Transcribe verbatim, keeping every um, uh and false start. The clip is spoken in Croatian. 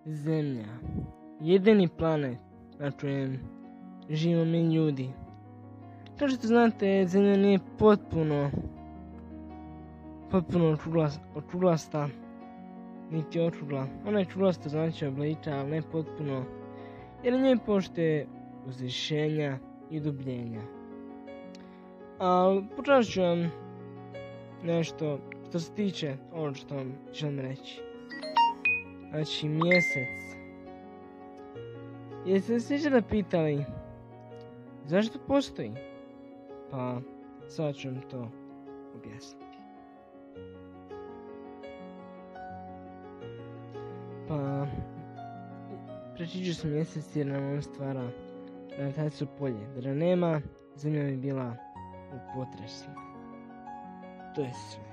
Zemlja. Jedini planet na kojem živimo mi ljudi. Kao što znate, Zemlja nije potpuno potpuno okruglasta, niti okrugla. Ona je okruglasta, znači oblika, ali ne potpuno, jer njoj poštuje uzvišenja i dubljenja. Ali počet ću vam nešto što se tiče ono što vam želim reći. Znači, mjesec. Jeste se sviđa da pitali zašto postoji? Pa sad ću vam to objasniti. Pa prečiđu se mjesec jer nam on stvara gravitaciju polje. Da ga nema, Zemlja bi bila u potresima. To je sve.